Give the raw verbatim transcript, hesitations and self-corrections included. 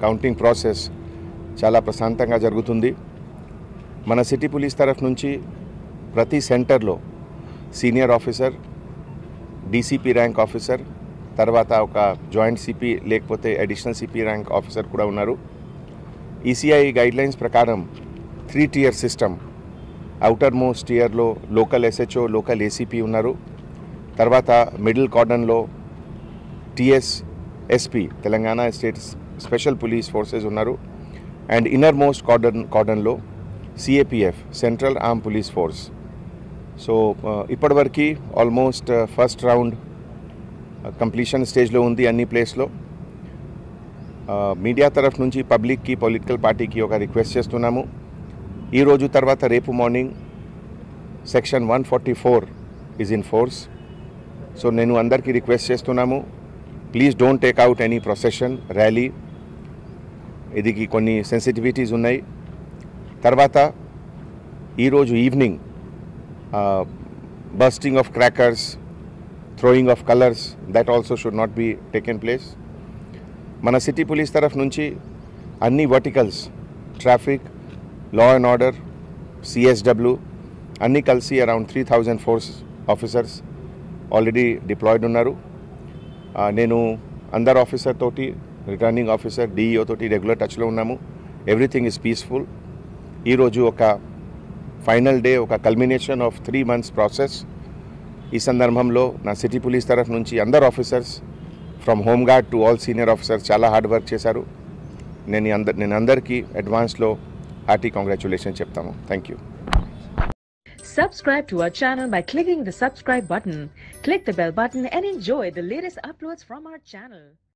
Counting process చాలా ప్రశాంతంగా జరుగుతుంది. మన సిటీ పోలీస్ తరఫు నుంచి ప్రతి సెంటర్లో senior officer, DCP rank officer, తర్వాత ఒక జాయింట్ సిపి లేకపోతే అడిషనల్ సిపి ర్యాంక్ ఆఫీసర్ కూడా ఉన్నారు. ఈసీఐ గైడ్లైన్స్ ప్రకారం three tier system, outer most టియర్లో లోకల్ ఎస్హెచ్ఓ, లోకల్ ఏసీపీ ఉన్నారు. తర్వాత మిడిల్ కార్డన్లో TS SP Telangana state special police forces ఉన్నారు. అండ్ ఇన్నర్ మోస్ట్ కార్డన్ కార్డన్లో CAPF central arm police force. So ఇప్పటివరకు ఆల్మోస్ట్ ఫస్ట్ రౌండ్ కంప్లీషన్ స్టేజ్లో ఉంది అన్ని ప్లేస్లో. మీడియా తరఫు నుంచి పబ్లిక్కి, పొలిటికల్ పార్టీకి ఒక రిక్వెస్ట్ చేస్తున్నాము. ఈరోజు తర్వాత రేపు morning section one forty four is in force. So నేను అందరికీ రిక్వెస్ట్ చేస్తున్నాము, please don't take out any procession, rally. ఇదికి కొన్ని సెన్సిటివిటీస్ ఉన్నాయి. తర్వాత ఈరోజు evening bursting of crackers, throwing of colours, that also should not be taken place. మన city police తరఫు నుంచి అన్ని verticals, traffic, law and order, CSW అన్నీ కలిసి around three thousand force officers already deployed ఉన్నారు. నేను అందరు ఆఫీసర్ తోటి, రిటర్నింగ్ ఆఫీసర్, డిఈఓ తోటి రెగ్యులర్ టచ్లో ఉన్నాము. Everything is peaceful. ఈరోజు ఒక ఫైనల్ డే, ఒక culmination of three months process. ఈ సందర్భంలో నా సిటీ పోలీస్ తరఫు నుంచి అందరు officers from home guard to all senior officers చాలా హార్డ్ వర్క్ చేశారు. నేను అందరు నేను అందరికీ అడ్వాన్స్లో హార్టీ కంగ్రాచులేషన్ చెప్తాము. Thank you. Subscribe to our channel by clicking the subscribe button. Click the bell button and enjoy the latest uploads from our channel.